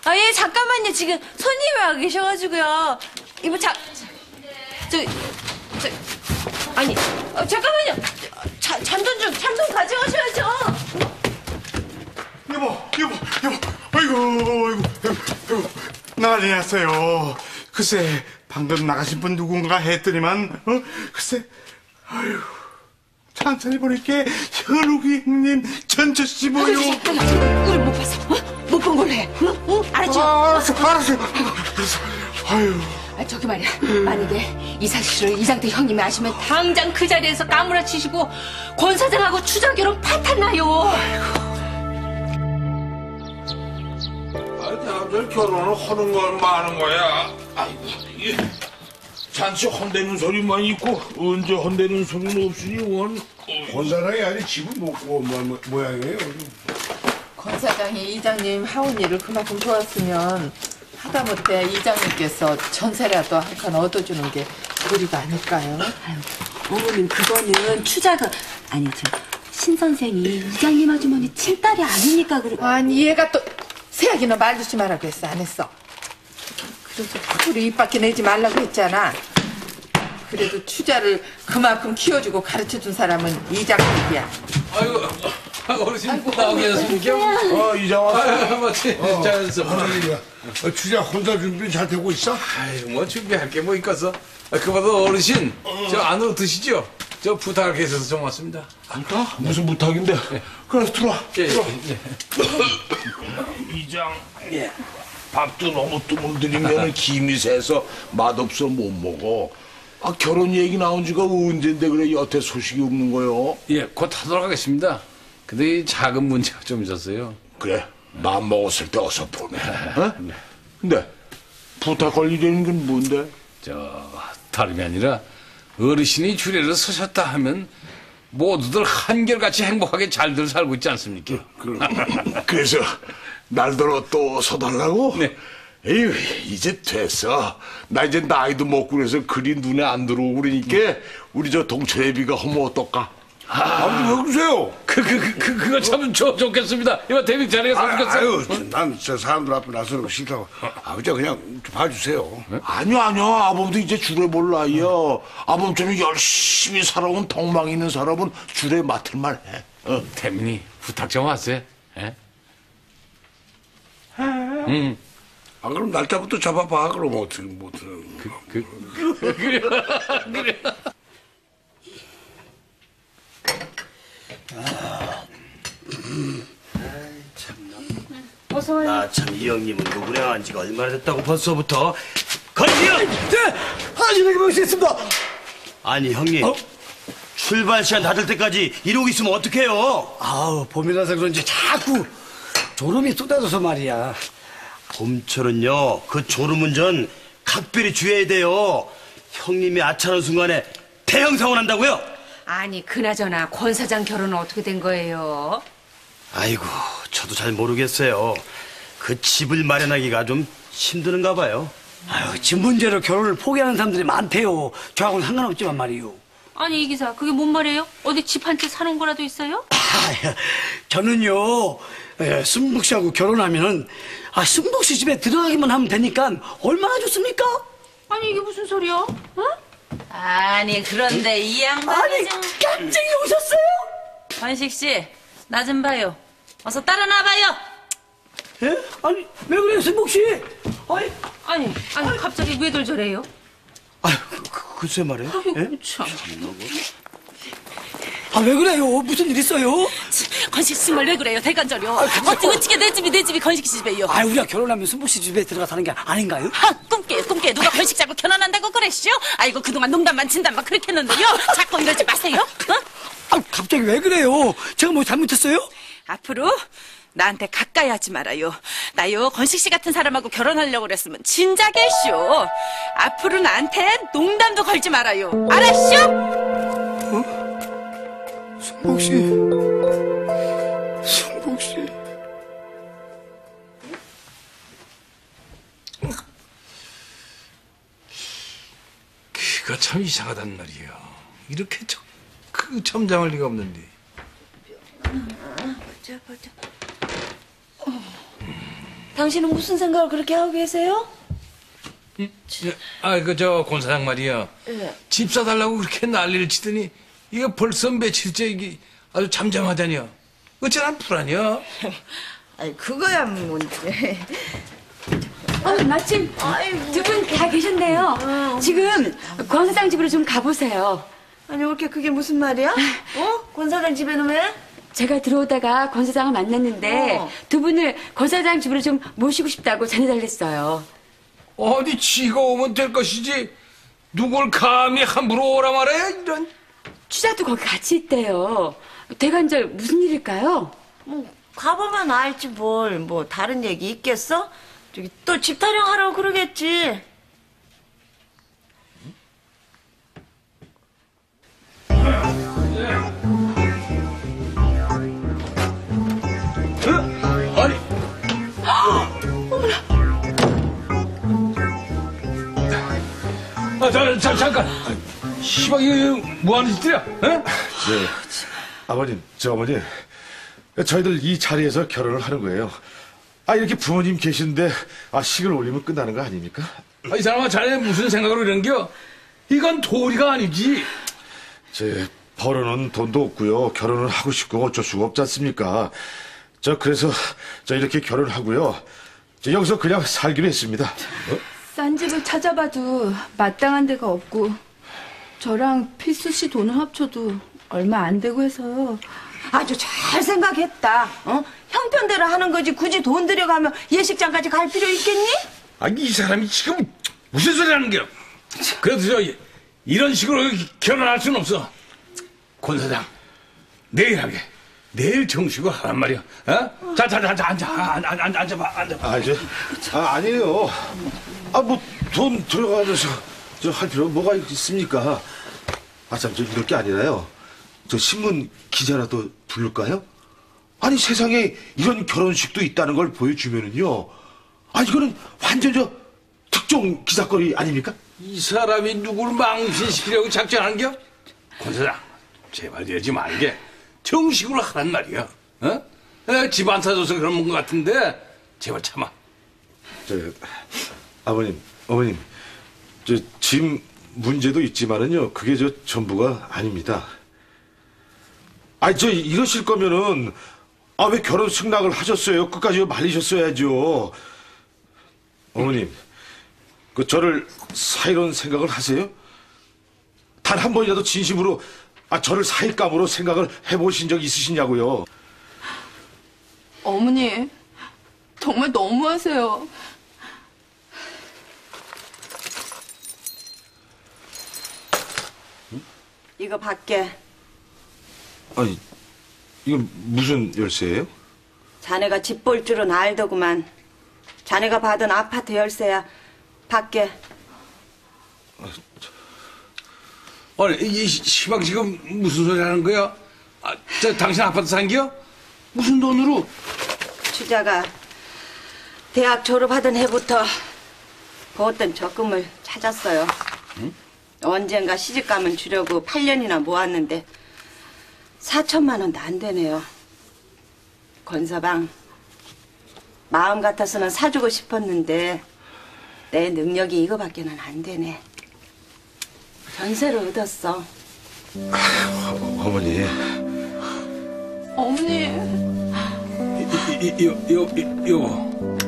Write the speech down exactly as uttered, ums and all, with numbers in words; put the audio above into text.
아, 예, 잠깐만요. 지금 손님이 와 계셔가지고요. 이모, 자, 저, 저, 아니, 어, 잠깐만요. 자, 잔돈 좀, 잔돈 가져가셔야죠. 여보, 여보, 여보, 아이고, 아이고, 아이고, 난리 났어요. 글쎄, 방금 나가신 분 누군가 했더니만, 어, 글쎄, 아유, 천천히 보니까 현욱이 형님 전처씨 뭐요? 우리 못 봤어. 어? 못 본 걸로 해. 응? 응? 알았죠? 아, 알았어, 알았어, 알았어. 아유. 아, 저기 말이야. 만약에 이 사실을 이장태 형님이 아시면 당장 그 자리에서 까무라치시고 권 사장하고 추자 결혼 파탄 나요. 아니, 남들 결혼을 하는 걸 마는 거야. 아이고, 이 잔치 헌대는 소리만 있고 언제 헌대는 소리는 없으니 원. 권사장이 아니 집을 못 구워 뭐, 모양이에요. 권 사장이 이장님 하온 일을 그만큼 도왔으면 하다못해 이장님께서 전세라도 한 칸 얻어주는 게 도리가 아닐까요? 아유, 어머님 그거는 추자가 아니 저 신선생이 이장님 아주머니 친딸이 아니니까 그래. 아니 얘가 또 새야기는 말 듣지 말라고 했어 안 했어? 그래서 우리 입 밖에 내지 말라고 했잖아. 그래도 추자를 그만큼 키워주고 가르쳐준 사람은 이장님이야. 아이고, 어르신 나오게 됐습니까? 어 이장 왔어. 아유, 마치 자연스럽. 어, 주자 혼자 준비 잘 되고 있어? 아유, 뭐 준비할 게 뭐 있겠어? 아, 그보다 어르신, 저 안으로 드시죠. 저 부탁할 게 있어서 좀 왔습니다. 부탁? 무슨 부탁인데? 그래 들어와. 예, 들어와. 예. 이장, 예. 밥도 너무 뜨문들이면 김이 새서 맛없어 못 먹어. 아, 결혼 얘기 나온 지가 언젠데 그래 여태 소식이 없는 거요? 예, 곧 하도록 하겠습니다. 근데 이 작은 문제가 좀 있었어요. 그래, 마음 먹었을 때 어서 보내. 어? 근데 부탁할 일이라는 건 뭔데? 저 다름이 아니라 어르신이 주례를 서셨다 하면 모두들 한결같이 행복하게 잘들 살고 있지 않습니까? 그래서 날더러 또 서달라고? 네. 에휴, 이제 됐어. 나 이제 나이도 먹고 그래서 그리 눈에 안 들어오고 그러니까 우리 저 동철애비가 하면 어떨까? 아니 왜 그러세요? 그, 그, 그, 그, 그거 참 좋, 좋겠습니다. 이거 데뷔 자리가 좋겠어요. 아유, 난 저 사람들 앞에 나서는 거 싫다고. 아버지 그냥 좀 봐주세요. 아니요, 아니요. 아범도 이제 주례 볼 나이야. 아범처럼 열심히 살아온 덕망 있는 사람은 주례 맡을만 해. 어. 태민이 부탁 좀 하세요. 예? 응. 아 그럼 날짜부터 잡아봐. 그럼 어떻게 못 하는 그, 그, 그래. 그래. 나 참 이 형님은 노구량한 지가 얼마나 됐다고 벌써부터 건지영! 네! 아시는 모시겠습니다. 아니 형님 어? 출발 시간 다 될 때까지 이러고 있으면 어떡해요? 아우 봄이라서 그런지 자꾸 졸음이 쏟아져서 말이야. 봄철은요 그 졸음운전 각별히 주의해야 돼요. 형님이 아차하는 순간에 대형 사고 난다고요? 아니, 그나저나 권 사장 결혼은 어떻게 된 거예요? 아이고 저도 잘 모르겠어요. 그 집을 마련하기가 좀 힘드는가 봐요. 아유 집 문제로 결혼을 포기하는 사람들이 많대요. 저하고는 상관없지만 말이요. 아니, 이 기사, 그게 뭔 말이에요? 어디 집 한 채 사놓은 거라도 있어요? 아, 저는요 예, 승복 씨하고 결혼하면은 아, 승복 씨 집에 들어가기만 하면 되니까 얼마나 좋습니까? 아니, 이게 무슨 소리야? 어? 아니, 그런데 이 양반이 아니 좀... 깜짝이 오셨어요? 권식 씨, 나 좀 봐요. 어서 따라 나와봐요. 예? 아니 왜 그래요 승복 씨? 아니 아니, 아니, 갑자기 왜들 저래요? 아유 그, 글쎄 말이에요. 예? 참. 아 왜 그래요? 무슨 일 있어요? 권식 씨 정말 왜 그래요? 대간절요. 어찌 어찌게 내 집이 내 집이 권식 씨 집이에요. 아 우리가 결혼하면 승복 씨 집에 들어가 사는 게 아닌가요? 하, 꿈깨 꿈깨 누가 권식 자고 결혼한다고 그랬쇼? 아이고 그동안 농담만 진담만 그렇게 했는데요. 자꾸 이러지 마세요. 어? 아 갑자기 왜 그래요? 제가 뭐 잘못했어요? 앞으로 나한테 가까이 하지 말아요. 나요 권식 씨 같은 사람하고 결혼하려고 그랬으면 진작에쇼. 앞으로 나한테 농담도 걸지 말아요. 알았쇼? 승복 씨, 승복 씨. 그거 참 이상하단 말이야. 이렇게 저, 그 점장할 리가 없는데. 보자, 보자. 당신은 무슨 생각을 그렇게 하고 계세요? 아, 그, 저, 권 사장 말이야. 예. 집 사달라고 그렇게 난리를 치더니, 이게 벌써 며칠째 이게 아주 잠잠하다니요. 어쩌나 불안이야? 아니, 그거야 뭔데. 어, 마침 두 분 다 계셨네요. 지금 권 사장 집으로 좀 가보세요. 아니, 이렇게 그게 무슨 말이야? 어? 권 사장 집에는 왜? 제가 들어오다가 권 사장을 만났는데 어. 두 분을 권 사장 집으로 좀 모시고 싶다고 전해달랬어요. 어디 지가 오면 될 것이지. 누굴 감히 함부로 오라 말해? 이런. 추자도 거기 같이 있대요. 대관절 무슨 일일까요? 뭐, 가보면 알지 뭘. 뭐, 다른 얘기 있겠어? 저기 또 집 타령하라고 그러겠지. 아니. 아, 자, 자, 잠깐. 시방, 이거 뭐 하는 짓들이야? 어? 네. 아버님, 저 어머니, 저희들 이 자리에서 결혼을 하는 거예요. 아, 이렇게 부모님 계신데, 아, 식을 올리면 끝나는 거 아닙니까? 아, 이 사람아, 자네 무슨 생각으로 이런겨? 이건 도리가 아니지. 제 벌어놓은 돈도 없고요. 결혼을 하고 싶고 어쩔 수가 없지 않습니까? 저 그래서 저 이렇게 결혼하고요. 저 여기서 그냥 살기로 했습니다. 어? 싼 집을 찾아봐도 마땅한 데가 없고 저랑 필수 씨 돈을 합쳐도 얼마 안 되고 해서요. 아주 잘 생각했다. 어? 형편대로 하는 거지 굳이 돈 들여가면 예식장까지 갈 필요 있겠니? 아니, 이 사람이 지금 무슨 소리 하는 겨? 그래도 저 이런 식으로 결혼할 수는 없어. 권 사장, 내일 하게. 내일 정식으로 하란 말이야. 어? 자, 자, 자, 자, 앉아, 앉아, 앉아, 앉아봐, 앉아봐. 아, 저, 아, 아니에요. 아, 뭐, 돈 들어가면서 저 할 필요 뭐가 있습니까? 아, 참, 저 이럴 게 아니라요. 저 신문 기자라도 부를까요? 아니, 세상에 이런 결혼식도 있다는 걸 보여주면은요. 아, 이거는 완전 저 특종 기사거리 아닙니까? 이 사람이 누굴 망신시키려고 작전하는겨? 권 사장, 제발 이러지 말게. 정식으로 하란 말이야. 어? 에, 집 안 사줘서 그런 것 같은데 제발 참아. 저, 아버님, 어머님, 저 짐 문제도 있지만은요. 그게 저 전부가 아닙니다. 아니, 저 이러실 거면은 아, 왜 결혼 승낙을 하셨어요? 끝까지 말리셨어야죠. 어머님, 그 저를 사이로운 생각을 하세요? 단 한 번이라도 진심으로 아, 저를 사익감으로 생각을 해보신 적 있으시냐고요? 어머니, 정말 너무하세요. 이거 밖에 아니, 이건 무슨 열쇠예요? 자네가 집 볼 줄은 알더구만. 자네가 받은 아파트 열쇠야. 밖에. 아니, 이 시방 지금 무슨 소리 하는 거야? 아, 저 당신 아파트 산겨? 무슨 돈으로? 추자가 대학 졸업하던 해부터 그 어떤 적금을 찾았어요. 응? 언젠가 시집가면 주려고 팔 년이나 모았는데 사천만 원도 안 되네요. 권서방, 마음 같아서는 사주고 싶었는데 내 능력이 이거밖에는 안 되네. 전세를 얻었어. 어머니. 어머니. 이, 이, 이, 요, 요, 요,